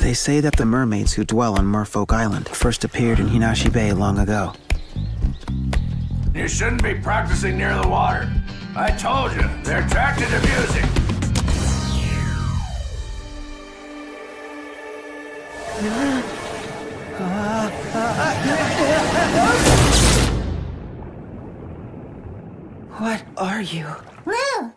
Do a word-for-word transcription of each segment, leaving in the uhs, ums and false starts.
They say that the mermaids who dwell on Merfolk Island first appeared in Hinashi Bay long ago. You shouldn't be practicing near the water. I told you, they're attracted to music. What are you? Woo!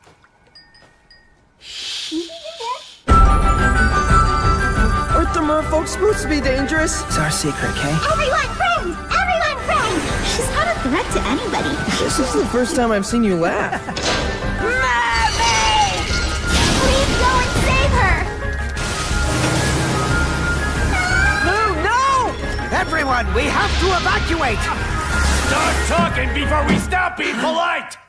Aren't the merfolk supposed to be dangerous? It's our secret, Kay. Everyone friends! Everyone friends! She's not a threat to anybody. This is the first time I've seen you laugh. Mermaid! Please go and save her! No, no! Everyone, we have to evacuate! Start talking before we stop being polite!